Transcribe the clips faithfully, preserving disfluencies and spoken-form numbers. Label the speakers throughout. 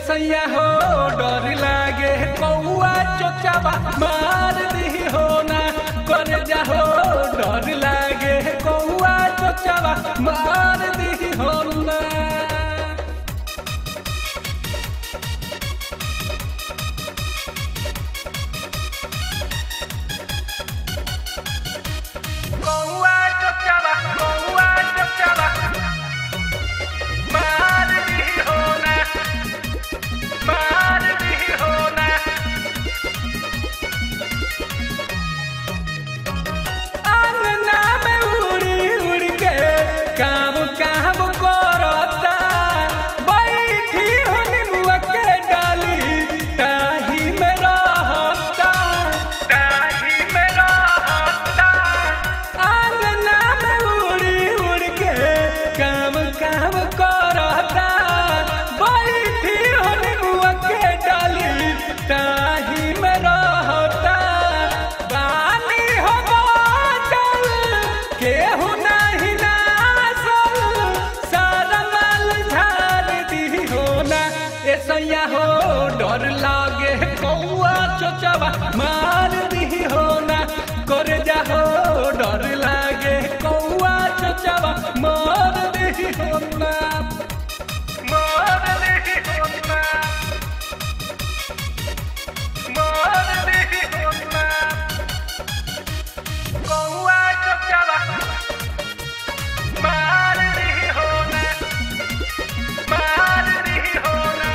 Speaker 1: सैया हो डर लागे कौआ चोचावा मार दी हो ना कर जा हो डर लागे कौआ चोचावा मार दी हो ना। कौआ चोचावा कौआ चोचावा मार दी हो ना मार दी हो ना। आंगना में उड़ी उड़ के काम काम करता बैठी हो नीमुआ के डाली ताही में रहता ताही में रहता। आंगना में उड़ी उड़ के काम काम करता बैठी हो नीमुआ के डाली ताही में रहता। बानी हो बादल केहू नहीं नासल सारा माल झाड़ दी हो ना। ए सैया हो डर लागे कौआ चोचावा मार दी हो ना कर जा हो डर लागे कौआ चोचावा मार दी हो ना मार दी हो ना मार दी हो ना। कौआ चोचावा मार दी हो ना मार दी हो ना।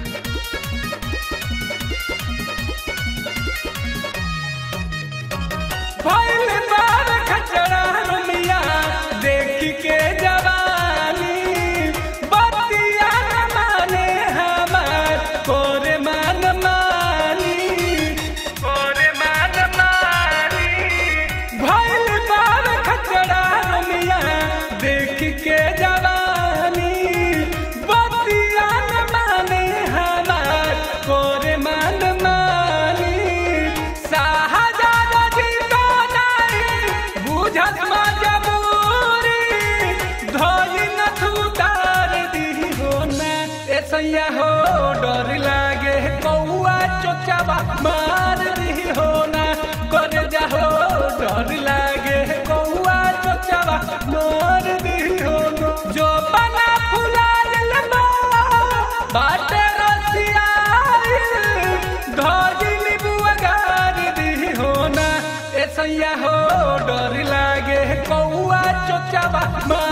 Speaker 1: भइल बार खचड़ा रुमिया देख के जवानी बतिया न माने हमार कोरे मान मानी कोरे मान मानी। भइल बार खचड़ा रुमिया देख के जवानी बतिया न माने हमार कोरे मान मानी। शाहजादा जी तो नहीं बुझत मजबूरी धोई न उतार दी हो ना। ए सैया हो डर लागे कौआ चोचावा मार दी हो ना कर जा हो डर लागे कौआ चोचावा मार दी हो ना। जो बना फुलाइल बा बाटे रसियाइल धोई बुआ गार दी हो ना। ए सैया हो डर लागे कौआ चोचावा मार